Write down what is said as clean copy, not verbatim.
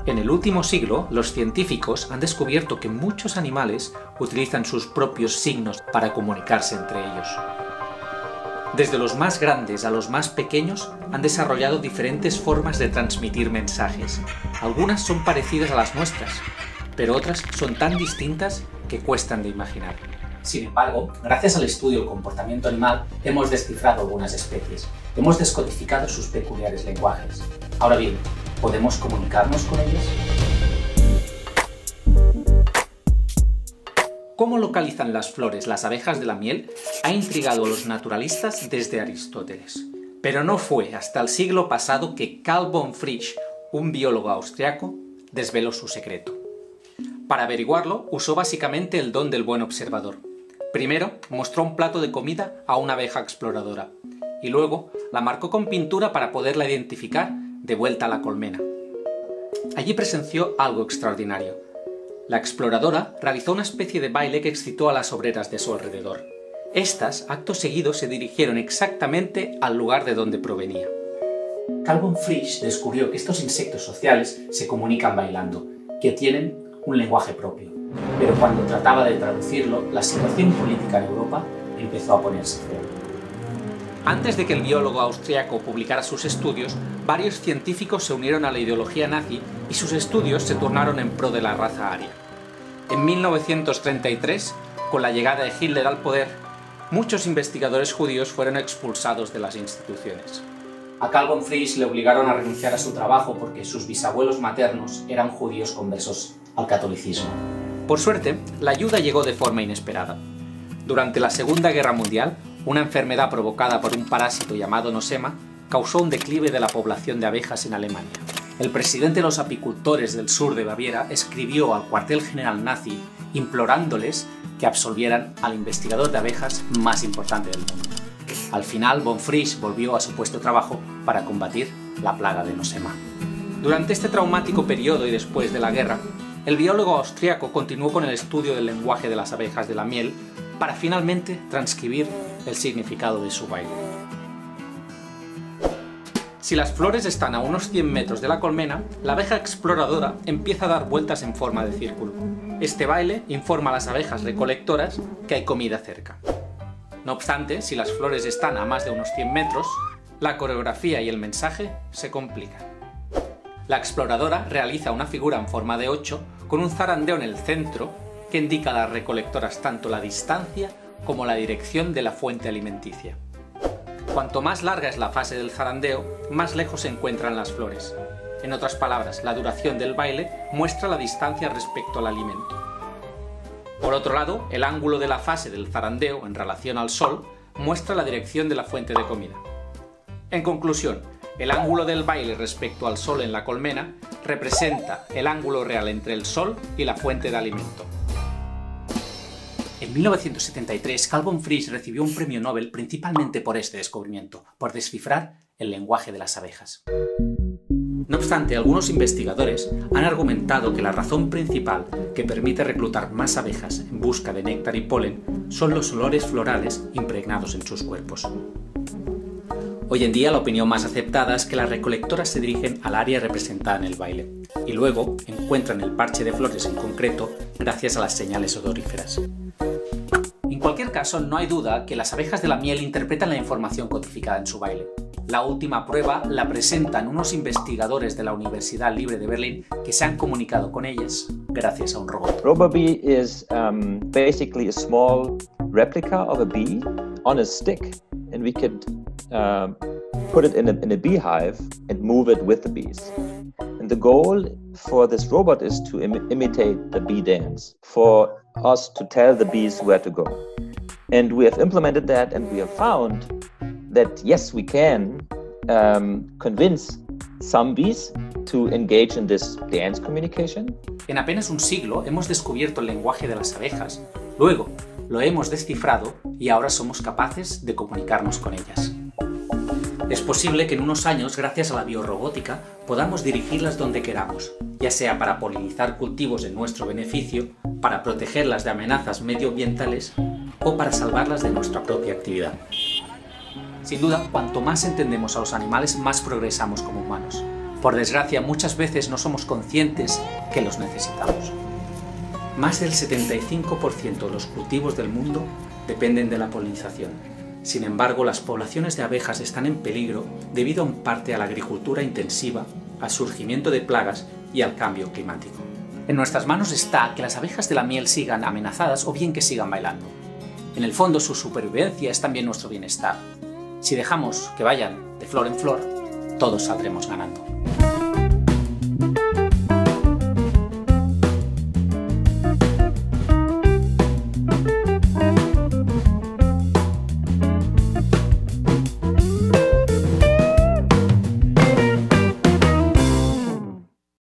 En el último siglo, los científicos han descubierto que muchos animales utilizan sus propios signos para comunicarse entre ellos. Desde los más grandes a los más pequeños han desarrollado diferentes formas de transmitir mensajes. Algunas son parecidas a las nuestras, pero otras son tan distintas que cuestan de imaginar. Sin embargo, gracias al estudio del comportamiento animal, hemos descifrado algunas especies. Hemos descodificado sus peculiares lenguajes. Ahora bien, ¿podemos comunicarnos con ellas? ¿Cómo localizan las flores las abejas de la miel? Ha intrigado a los naturalistas desde Aristóteles. Pero no fue hasta el siglo pasado que Carl von Frisch, un biólogo austriaco, desveló su secreto. Para averiguarlo, usó básicamente el don del buen observador. Primero, mostró un plato de comida a una abeja exploradora, y luego la marcó con pintura para poderla identificar de vuelta a la colmena. Allí presenció algo extraordinario. La exploradora realizó una especie de baile que excitó a las obreras de su alrededor. Estas, acto seguido, se dirigieron exactamente al lugar de donde provenía. Carl von Frisch descubrió que estos insectos sociales se comunican bailando, que tienen un lenguaje propio. Pero cuando trataba de traducirlo, la situación política en Europa empezó a ponerse fea. Antes de que el biólogo austriaco publicara sus estudios, varios científicos se unieron a la ideología nazi y sus estudios se tornaron en pro de la raza aria. En 1933, con la llegada de Hitler al poder, muchos investigadores judíos fueron expulsados de las instituciones. A Carl von Frisch le obligaron a renunciar a su trabajo porque sus bisabuelos maternos eran judíos conversos al catolicismo. Por suerte, la ayuda llegó de forma inesperada. Durante la Segunda Guerra Mundial, una enfermedad provocada por un parásito llamado nosema causó un declive de la población de abejas en Alemania. El presidente de los apicultores del sur de Baviera escribió al cuartel general nazi implorándoles que absolvieran al investigador de abejas más importante del mundo. Al final, von Frisch volvió a su puesto de trabajo para combatir la plaga de nosema. Durante este traumático periodo y después de la guerra, el biólogo austriaco continuó con el estudio del lenguaje de las abejas de la miel para finalmente transcribir el significado de su baile. Si las flores están a unos 100 metros de la colmena, la abeja exploradora empieza a dar vueltas en forma de círculo. Este baile informa a las abejas recolectoras que hay comida cerca. No obstante, si las flores están a más de unos 100 metros, la coreografía y el mensaje se complican. La exploradora realiza una figura en forma de 8 con un zarandeo en el centro que indica a las recolectoras tanto la distancia como la dirección de la fuente alimenticia. Cuanto más larga es la fase del zarandeo, más lejos se encuentran las flores. En otras palabras, la duración del baile muestra la distancia respecto al alimento. Por otro lado, el ángulo de la fase del zarandeo en relación al sol muestra la dirección de la fuente de comida. En conclusión, el ángulo del baile respecto al sol en la colmena representa el ángulo real entre el sol y la fuente de alimento. En 1973, Carl von Frisch recibió un premio Nobel principalmente por este descubrimiento, por descifrar el lenguaje de las abejas. No obstante, algunos investigadores han argumentado que la razón principal que permite reclutar más abejas en busca de néctar y polen son los olores florales impregnados en sus cuerpos. Hoy en día la opinión más aceptada es que las recolectoras se dirigen al área representada en el baile y luego encuentran el parche de flores en concreto gracias a las señales odoríferas. En cualquier caso, no hay duda que las abejas de la miel interpretan la información codificada en su baile. La última prueba la presentan unos investigadores de la Universidad Libre de Berlín que se han comunicado con ellas gracias a un robot. RoboBee is basically a small replica of a bee on a stick, and we could put it in a beehive and move it with the bees. And the goal for this robot is to imitate the bee dance, for us to tell the bees where to go. And we have implemented that, and we have found that yes, we can convince some bees to engage in this dance communication. En apenas un siglo hemos descubierto el lenguaje de las abejas, luego lo hemos descifrado y ahora somos capaces de comunicarnos con ellas. Es posible que en unos años, gracias a la biorrobótica, podamos dirigirlas donde queramos, ya sea para polinizar cultivos en nuestro beneficio, para protegerlas de amenazas medioambientales o para salvarlas de nuestra propia actividad. Sin duda, cuanto más entendemos a los animales, más progresamos como humanos. Por desgracia, muchas veces no somos conscientes que los necesitamos. Más del 75% de los cultivos del mundo dependen de la polinización. Sin embargo, las poblaciones de abejas están en peligro debido en parte a la agricultura intensiva, al surgimiento de plagas y al cambio climático. En nuestras manos está que las abejas de la miel sigan amenazadas o bien que sigan bailando. En el fondo, su supervivencia es también nuestro bienestar. Si dejamos que vayan de flor en flor, todos saldremos ganando.